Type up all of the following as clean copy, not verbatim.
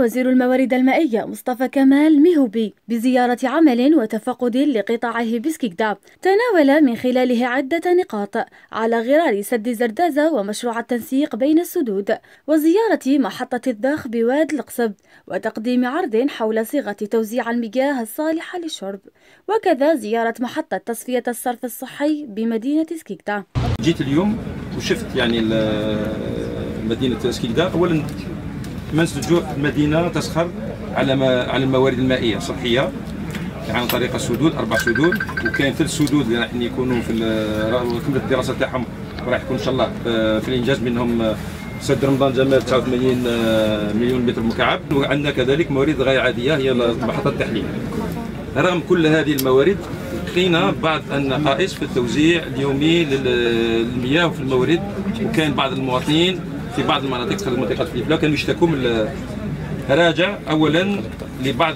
وزير الموارد المائية مصطفى كمال مهوبي بزيارة عمل وتفقد لقطاعه بسكيكدا، تناول من خلاله عدة نقاط على غرار سد زردازة ومشروع التنسيق بين السدود، وزيارة محطة الضخ بواد القصب، وتقديم عرض حول صيغة توزيع المياه الصالحة للشرب، وكذا زيارة محطة تصفية الصرف الصحي بمدينة سكيكدا. جيت اليوم وشفت يعني مدينة سكيكدا. أولا منسوج المدينة تسخر على الموارد المائية الصحية عن طريق السدود، 4 سدود، وكاين 3 سدود اللي راح يكونوا في كملت الدراسة تاعهم وراح يكون إن شاء الله في الإنجاز، منهم سد رمضان جمال 89 مليون متر مكعب، وعندنا كذلك موارد غير عادية هي محطة التحليل. رغم كل هذه الموارد لقينا بعض النقائص في التوزيع اليومي للمياه وفي الموارد، وكان بعض المواطنين في بعض المناطق في منطقة فليفلة كانوا يشتكوا من راجع اولا لبعض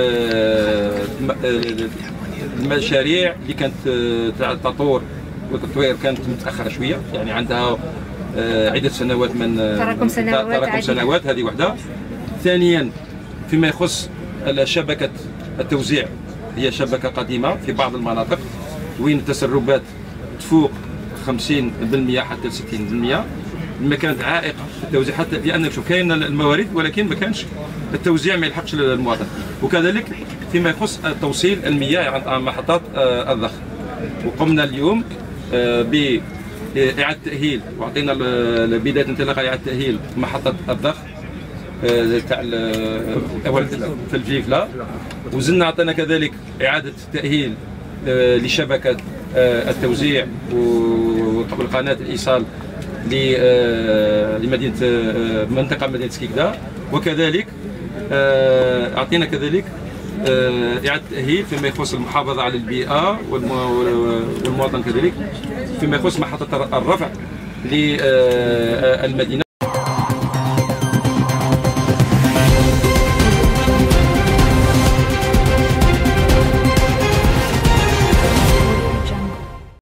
المشاريع اللي كانت تاع التطور والتطوير كانت متاخره شويه، يعني عندها عده سنوات من تراكم سنوات. هذه واحده. ثانيا فيما يخص شبكه التوزيع، هي شبكه قديمه في بعض المناطق وين التسربات تفوق 50% حتى 60%، ما كانت عائق في التوزيع، حتى لان شوف كاين الموارد ولكن ما كانش التوزيع ما يلحقش للمواطن. وكذلك فيما يخص توصيل المياه عن محطات الضخ، وقمنا اليوم بإعادة تأهيل، وعطينا بداية انطلاقة إعادة تأهيل محطة الضخ تاع في الفليفلة، وزلنا عطينا كذلك إعادة تأهيل لشبكة التوزيع وقناة الإيصال لمدينة منطقة مدينة سكيكدا، وكذلك أعطينا كذلك إعادة تأهيل فيما يخص المحافظة على البيئة والمواطن، كذلك فيما يخص محطة الرفع للمدينة.